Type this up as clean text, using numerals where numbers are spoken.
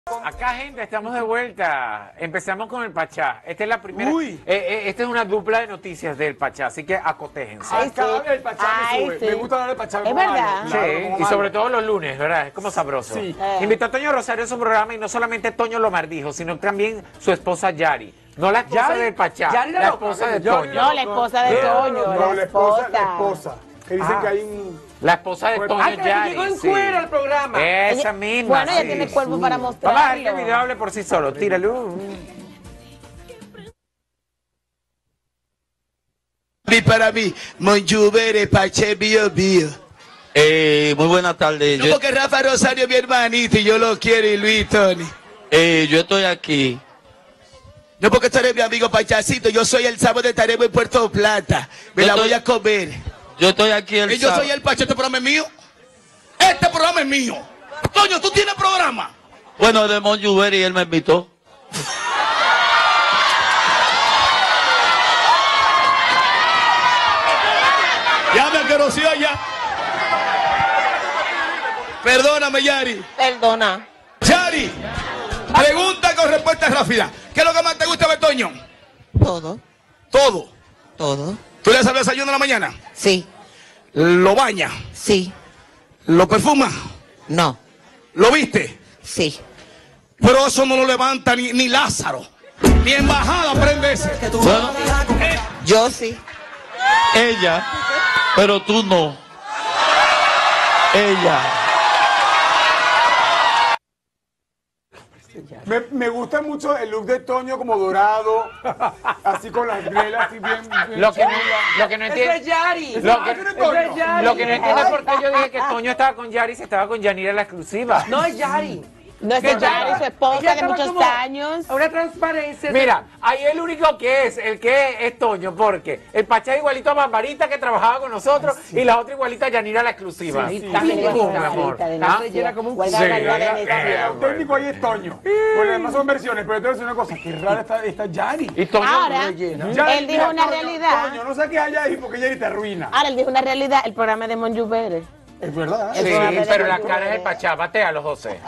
Acá, gente, estamos de vuelta. Empezamos con el Pachá. Esta es la primera. Uy. Esta es una dupla de noticias del Pachá, así que acotéjense. Acá habla el Pachá, me sube. sí. Me gusta hablar del Pachá. Es como verdad. malo, Sí, claro, como y malo. sobre todo los lunes, ¿verdad? Es como sabroso. Sí. Invitó a Toño Rosario a su programa y no solamente Toño lo maldijo, sino también su esposa Yari. No la esposa Yari- del Pachá, Yari la la esposa loca, de Yari Toño. No, la esposa de Toño. No, la esposa. Que dicen Ah. que hay un... La esposa de Toño Ah, que Yari. llegó en sí. cuero al programa. Esa misma. Bueno, ella sí. tiene cuerpo para Vamos a ver que el mostrarlo. video hable por sí solo. Tíralo. Y para mí, Monjubere, Pache, Bio, Bio. Muy buenas tardes. No, porque Rafa Rosario es mi hermanito y yo lo quiero, y Luis Tony. Yo estoy aquí. No, porque tú eres mi amigo Pachacito, yo soy el sábado estaremos en Puerto Plata. Me Yo la estoy- voy a comer. Yo estoy aquí el Y yo sábado. soy el Pacha, este programa es mío. Este programa es mío. Toño, ¿tú tienes programa? Bueno, de Monjuberi y él me invitó. Ya me conoció ya. Perdóname, Yari. Perdona. Yari, pregunta con respuesta rápida. ¿Qué es lo que más te gusta de Toño? Todo, Todo. todo. ¿Tú le haces el desayuno en la mañana? Sí, ¿Lo baña? sí, ¿Lo perfuma? no, ¿Lo viste? sí. Pero eso no lo levanta ni Lázaro. Ni embajada prende ese. Bueno, Yo sí. ella, pero tú no. Ella. Me gusta mucho el look de Toño como dorado, así con las grelas, así bien Lo que no chulas. entiende. Yari. Lo que, Ese es Toño. lo que no entiendo es por qué yo dije que Toño estaba con Yari y se estaba con Yanira en la exclusiva. No es Yari. No es que Yari, su esposa Ella de estaba muchos como años. a una transparencia. Mira, ahí el único que es Toño, porque el Pachá igualito a Barbarita que trabajaba con nosotros y la otra igualita a Yanira la exclusiva. Sí, sí. También Sí, ningún, sí, mi amor. de ¿Ah? Necia. Llena como un Huelga Sí, de ¿verdad? Necia. El técnico ahí es Toño. Porque además son versiones, pero te voy a decir una cosa, que rara está Yari. Y Toño Ahora, Yari, él dijo mira, una Toño, realidad. Toño, no saques a Yari porque Yari te arruina. Ahora él dijo una realidad, el programa de Monjubere. Es verdad. Sí, Eso va a pero la ver- cara es el Pachá. Batealo, José.